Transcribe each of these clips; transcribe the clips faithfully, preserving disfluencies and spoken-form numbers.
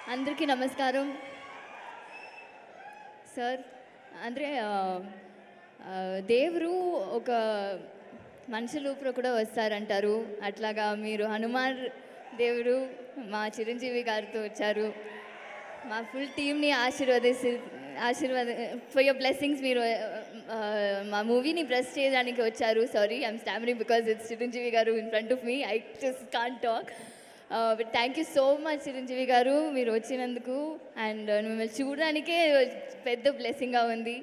అందరికీ నమస్కారం సార్. ಅಂದರೆ దేవుడు ఒక మనిషి రూపంలో కూడా వస్తారంటారు. అట్లాగా మీరు హనుమాన్ దేవుడు మా చిరంజీవి గారితో వచ్చారు. మా ఫుల్ టీమ్ని ఆశీర్వదిసి ఆశీర్వాద ఫర్ యువర్ బ్లెస్సింగ్స్. మీరు మా మూవీని బ్లెస్ చేయడానికి వచ్చారు. Sorry, I'm stammering because it's Chiranjeevi garu in front of me. I just can't talk. But thank you so much Chiranjeevi garu మీరు వచ్చినందుకు. అండ్ మిమ్మల్ని చూడడానికే పెద్ద బ్లెస్సింగ్గా ఉంది.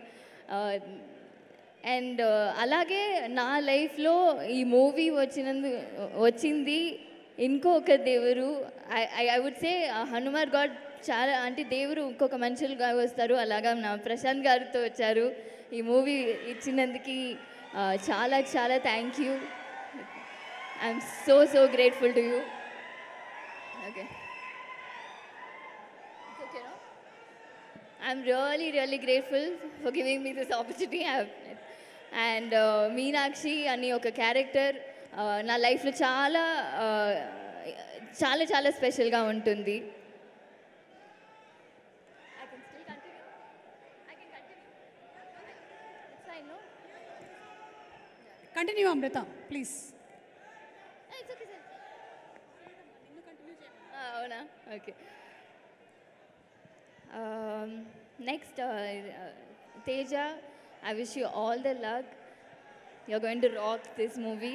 అండ్ అలాగే నా లైఫ్లో ఈ మూవీ వచ్చినందు వచ్చింది ఇంకొక దేవుడు. I I would say Hanuman god చాలా అంటే దేవుడు ఇంకొక మనుషులుగా వస్తారు. అలాగా నా ప్రశాంత్ గారితో వచ్చారు. ఈ మూవీ ఇచ్చినందుకు చాలా చాలా thank you. I'm so so grateful to you. Okay. It's okay, no? I'm really, really grateful for giving me this opportunity. I've, and uh, Meenakshi ani oka character uh, na life lo chaala uh, chaala chaala special ga untundi. I can still continue. I can continue. It's fine, no? Continue, Amrita, please. It's okay, sir. అవునా? Okay. Next Teja, I wish you all the luck. You're going to rock this movie.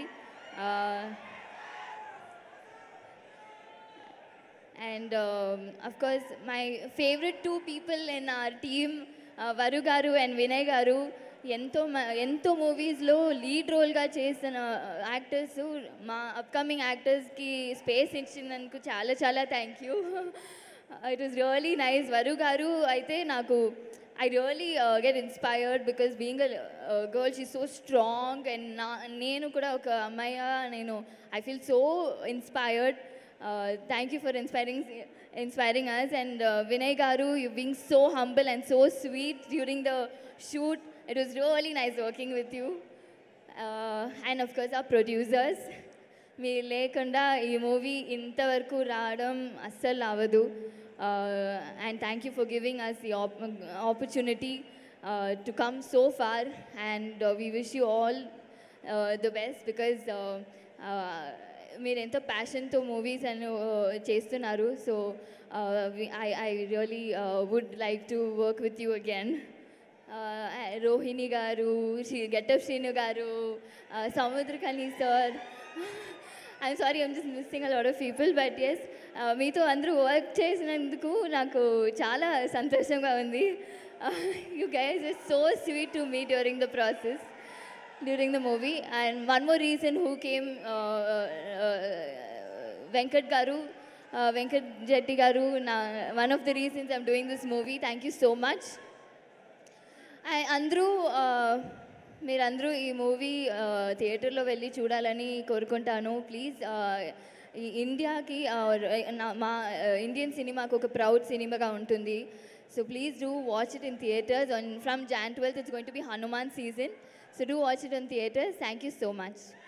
And of course my favourite two people in our team, Varu garu and Vinay గారు. ఎంతో ఎంతో మూవీస్లో lead రోల్గా చేసిన actors. మా upcoming యాక్టర్స్కి space ఇచ్చినందుకు చాలా చాలా thank you. It is really nice. Varu garu అయితే నాకు I really get inspired because being a girl she so strong. And నా నేను కూడా ఒక అమ్మాయి, నేను I feel so inspired. Thank you for inspiring inspiring us. And Vinay garu, you being so humble and so sweet during the shoot. It was really nice working with you. Uh, and of course our producers. మీరు లేకుండా ఈ movie ఇంతవరకు రావడం అస్సలు అవ్వదు. And thank you for giving us the opportunity to come so far. And we wish you all the best because మీరు ఎంతో ప్యాషన్తో మూవీస్ అని చేస్తున్నారు. So I I really would like to work with you again. Rohini garu, Sri getup Srinu garu, Samuthirakani sir. I'm sorry, I'm just missing a lot of people. But yes, మీతో అందరూ work చేసినందుకు నాకు చాలా సంతోషంగా ఉంది. You guys is so sweet to me during the process, during the movie. And one more reason who came, Venkat garu, Venkat Jetti garu. నా one of the reasons I'm doing this movie. Thank you so much. అందరూ మీరందరూ ఈ movie థియేటర్లో వెళ్ళి చూడాలని కోరుకుంటాను. Please, ఈ ఇండియాకి మా ఇండియన్ సినిమాకు ఒక ప్రౌడ్ సినిమాగా ఉంటుంది. So please do watch it in theatres. From Jan twelfth it's going to be Hanuman season. So do watch it in theatres. Thank you so much.